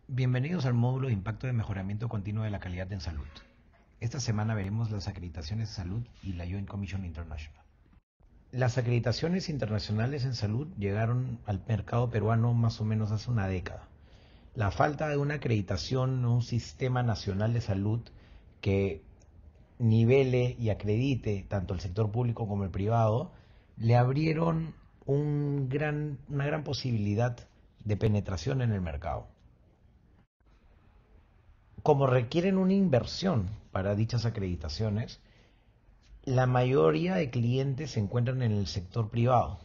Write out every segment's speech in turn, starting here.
Bienvenidos al módulo de impacto de mejoramiento continuo de la calidad en salud. Esta semana veremos las acreditaciones de salud y la Joint Commission International. Las acreditaciones internacionales en salud llegaron al mercado peruano más o menos hace una década. La falta de una acreditación o un sistema nacional de salud que nivele y acredite tanto el sector público como el privado le abrieron una gran posibilidad de penetración en el mercado. Como requieren una inversión para dichas acreditaciones, la mayoría de clientes se encuentran en el sector privado.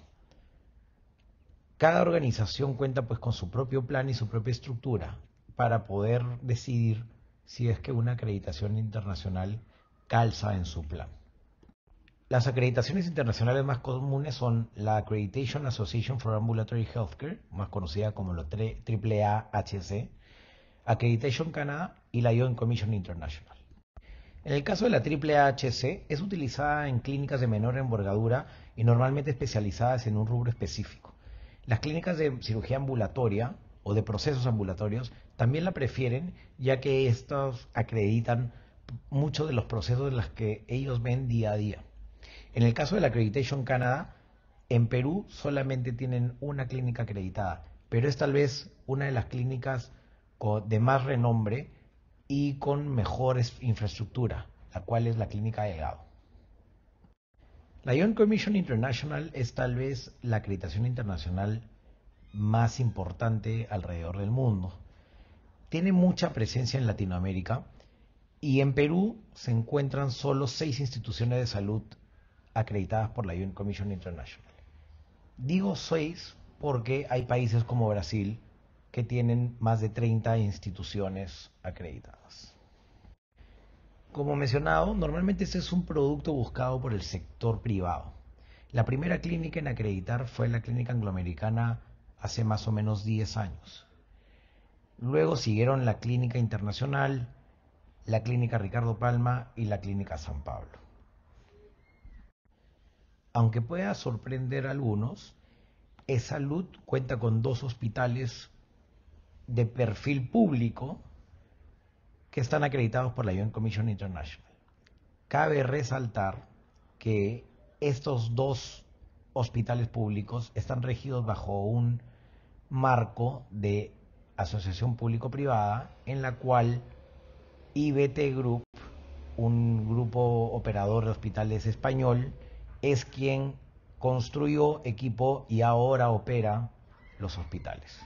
Cada organización cuenta pues con su propio plan y su propia estructura para poder decidir si es que una acreditación internacional calza en su plan. Las acreditaciones internacionales más comunes son la Accreditation Association for Ambulatory Healthcare, más conocida como la AAA-HC, Accreditation Canada y la Joint Commission International. En el caso de la AAA-HC, es utilizada en clínicas de menor envergadura y normalmente especializadas en un rubro específico. Las clínicas de cirugía ambulatoria o de procesos ambulatorios también la prefieren, ya que estos acreditan muchos de los procesos de los que ellos ven día a día. En el caso de la Accreditation Canada, en Perú solamente tienen una clínica acreditada, pero es tal vez una de las clínicas de más renombre y con mejores infraestructura, la cual es la clínica Delgado. La Joint Commission International es tal vez la acreditación internacional más importante alrededor del mundo. Tiene mucha presencia en Latinoamérica y en Perú se encuentran solo 6 instituciones de salud acreditadas por la Joint Commission International. Digo 6 porque hay países como Brasil que tienen más de 30 instituciones acreditadas. Como mencionado, normalmente este es un producto buscado por el sector privado. La primera clínica en acreditar fue la Clínica Angloamericana hace más o menos 10 años. Luego siguieron la Clínica Internacional, la Clínica Ricardo Palma y la Clínica San Pablo. Aunque pueda sorprender a algunos, eSalud cuenta con 2 hospitales de perfil público que están acreditados por la Joint Commission International. Cabe resaltar que estos 2 hospitales públicos están regidos bajo un marco de asociación público-privada en la cual IBT Group, un grupo operador de hospitales español, es quien construyó, equipó y ahora opera los hospitales.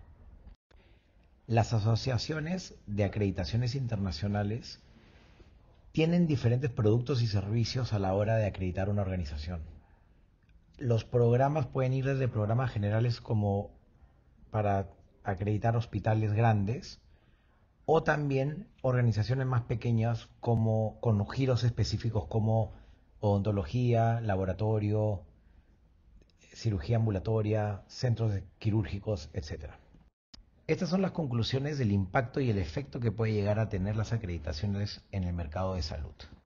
Las asociaciones de acreditaciones internacionales tienen diferentes productos y servicios a la hora de acreditar una organización. Los programas pueden ir desde programas generales como para acreditar hospitales grandes o también organizaciones más pequeñas como con giros específicos como odontología, laboratorio, cirugía ambulatoria, centros quirúrgicos, etc. Estas son las conclusiones del impacto y el efecto que puede llegar a tener las acreditaciones en el mercado de salud.